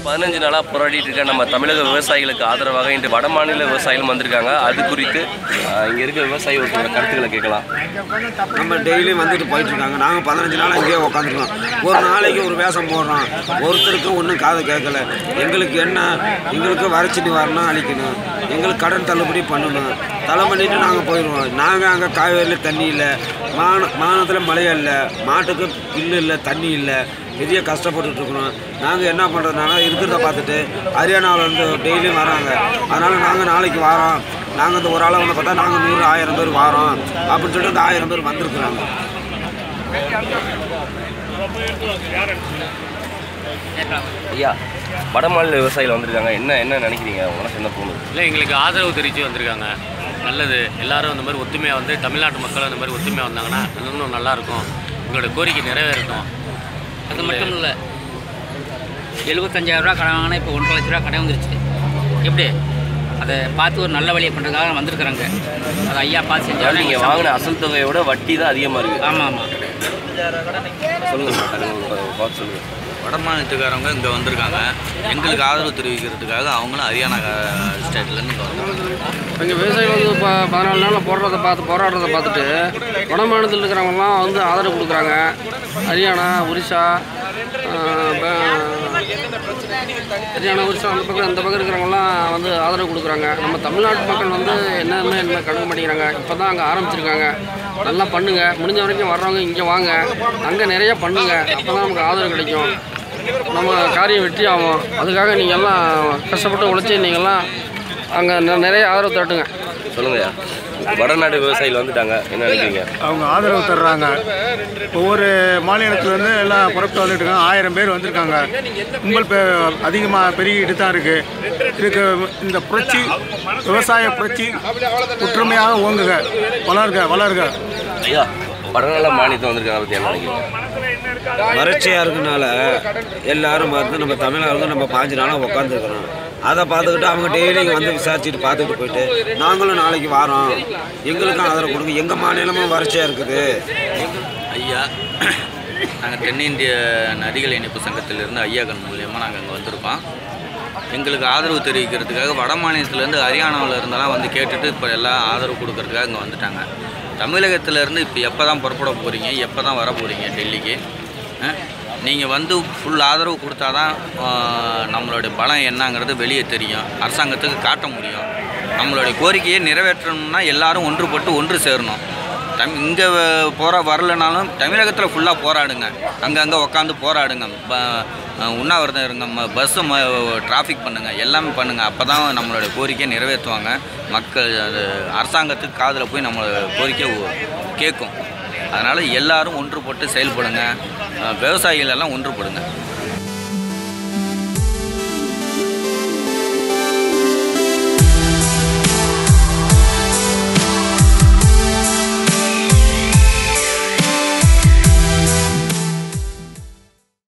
15 நாளாக போராடிட்டு இருக்க நம்ம தமிழக விவசாயிகளுக்கு ஆதரவாக இன்று வட மாநில விவசாயிகளும் வந்திருக்காங்க. அது குறித்து இங்கே இருக்க விவசாயி ஒருத்தரோட கருத்துக்களை கேட்கலாம். நம்ம டெய்லியும் வந்துட்டு போயிட்டு இருக்காங்க. நாங்கள் 15 நாள் அங்கேயே உட்காந்துருக்கோம். ஒரு நாளைக்கு ஒரு வேஷம் போடுறோம். ஒருத்தருக்கும் ஒன்றும் காதை கேட்கல. எங்களுக்கு என்ன, எங்களுக்கு வறட்சி நிவாரணம் அளிக்கணும், எங்களுக்கு கடன் தள்ளுபடி பண்ணணும். தலை பண்ணிட்டு நாங்கள் போயிடுவோம். நாங்கள் அங்கே காவேரியில் தண்ணி இல்லை, மாநிலத்தில் மழையே இல்லை, மாட்டுக்கு புல்லு இல்லை, தண்ணி இல்லை, பெரிய கஷ்டப்பட்டுட்டு இருக்கிறோம். நாங்கள் என்ன பண்ணுறதுனால இருக்கிறத பார்த்துட்டு ஹரியானாவில் வந்து டெய்லியும் வராங்க. அதனால் நாங்கள் நாளைக்கு வரோம், நாங்கள் இந்த ஒரு ஆளை வந்து பார்த்தா நாங்கள் 100-1000 பேர் வரோம் அப்படின்னு சொல்லிட்டு அந்த 1000 பேர் வந்திருக்குறாங்க. ஐயா, வட மாநில விவசாயிகள் வந்திருக்காங்க. என்ன நினைக்கிறீங்க? மனசு என்ன தோணுது? இல்லை, எங்களுக்கு ஆதரவு தெரிவித்து வந்திருக்காங்க. நல்லது. எல்லாரும் அந்த மாதிரி ஒத்துமையாக வந்து தமிழ்நாட்டு மக்கள் அந்த மாதிரி ஒத்துமையாக வந்தாங்கன்னா இன்னும் நல்லாயிருக்கும். எங்களோட கோரிக்கை நிறைவேறட்டும். அது மட்டும் இல்லை, 75,000 ரூபா கடன் வாங்கினா இப்போ 1,00,000 ரூபா கடன் வந்துருச்சு. எப்படி அதை பார்த்து ஒரு நல்ல வழியை பண்ணுறதுக்காக வந்திருக்கிறாங்க. அதை ஐயா பார்த்து செஞ்சாலும் நீங்கள் வாங்கின அசல் தொகையோட வட்டி தான் அதிகமாக இருக்குது. ஆமாம் ஆமாம். சொல்லுங்கள், பார்த்து சொல்லுங்கள். வட மாநிலத்துக்காரவங்க இங்கே வந்திருக்காங்க. எங்களுக்கு ஆதரவு தெரிவிக்கிறதுக்காக அவங்களும் ஹரியானா ஸ்டேட்லேருந்து இங்கே வந்திருக்காங்க. எங்கள் விவசாயிகள் வந்து இப்போ 14 நாளில் போராடுறதை பார்த்துட்டு வட மாநிலத்தில் இருக்கிறவங்கலாம் வந்து ஆதரவு கொடுக்குறாங்க. ஹரியானா, ஒரிசா, அந்த பக்கம் இருக்கிறவங்கலாம் வந்து ஆதரவு கொடுக்குறாங்க. நம்ம தமிழ்நாட்டு மக்கள் வந்து என்ன கண்டுக்க மாட்டேங்கிறாங்க. இப்போ தான் அங்கே ஆரம்பிச்சிருக்காங்க. நல்லா பண்ணுங்கள், முடிஞ்ச வரைக்கும் வர்றவங்க இங்கே வாங்க, அங்கே நிறைய பண்ணுங்கள். அப்போ தான் நமக்கு ஆதரவு கிடைக்கும், நம்ம காரியம் வெற்றி ஆகும். அதுக்காக நீங்கள் எல்லாம் கஷ்டப்பட்டு உழைச்சி நீங்கள்லாம் அங்கே நிறைய ஆதரவு தட்டுங்க. சொல்லுங்கய்யா, வடநாடு விவசாயிகள் வந்துட்டாங்க, என்ன நினைக்கிறீங்க? அவங்க ஆதரவு தர்றாங்க. ஒவ்வொரு மாநிலத்துலேருந்து எல்லாம் புறப்பட்டு வந்துட்டு இருக்காங்க. 1000 பேர் வந்திருக்காங்க. கும்பல் அதிகமாக பெருகிட்டு தான் இருக்குது. இதுக்கு இந்த புரட்சி, விவசாய புரட்சி ஒற்றுமையாக ஓங்குக, வளர்க. ஐயா, வடநாடு மாநிலத்தை வந்திருக்காங்க, பற்றி என்ன நினைக்கிறீங்க? வறட்சியாக இருக்கனால எல்லாரும் வந்து நம்ம தமிழ்நாடு நம்ம 5 நாளாக உட்காந்துருக்குறோம். அதை பார்த்துக்கிட்டு அவங்க டெய்லி வந்து விசாரிச்சுட்டு பார்த்துக்கிட்டு போயிட்டு நாங்களும் நாளைக்கு வரோம், எங்களுக்கும் ஆதரவு கொடுங்க, எங்கள் மாநிலமும் வறட்சியாக இருக்குது. ஐயா, நாங்கள் தென்னிந்திய நதிகள் இணைப்பு சங்கத்திலிருந்து ஐயாக்கள் மூலியமாக நாங்கள் இங்கே வந்திருக்கோம். எங்களுக்கு ஆதரவு தெரிவிக்கிறதுக்காக வட மாநிலத்திலேருந்து ஹரியானாவில் இருந்தெல்லாம் வந்து கேட்டுட்டு இப்போ எல்லாம் ஆதரவு கொடுக்கறதுக்காக இங்கே வந்துட்டாங்க. தமிழகத்திலேருந்து இப்போ எப்போ தான் புறப்பட போகிறீங்க, எப்போ தான் வர போகிறீங்க டெல்லிக்கு? நீங்கள் வந்து ஃபுல் ஆதரவு கொடுத்தா தான் நம்மளுடைய பலம் என்னங்கிறது வெளியே தெரியும், அரசாங்கத்துக்கு காட்ட முடியும். நம்மளுடைய கோரிக்கையை நிறைவேற்றணும்னா எல்லாரும் ஒன்று சேரணும். இங்கே வரலைனாலும் தமிழகத்தில் ஃபுல்லாக போராடுங்க, அங்கங்கே உட்காந்து போராடுங்க, உண்ணாவிரதம் இருங்க, பஸ்ஸு டிராஃபிக் பண்ணுங்கள், எல்லாமே பண்ணுங்கள். அப்போ தான் நம்மளுடைய கோரிக்கையை நிறைவேற்றுவாங்க. மக்கள் அது அரசாங்கத்துக்கு காதில் போய் நம்மளோட கோரிக்கையை கேட்கும். அதனால் எல்லோரும் ஒன்றுபட்டு செயல்படுங்க, விவசாயிகள் எல்லாம் ஒன்றுபடுங்க.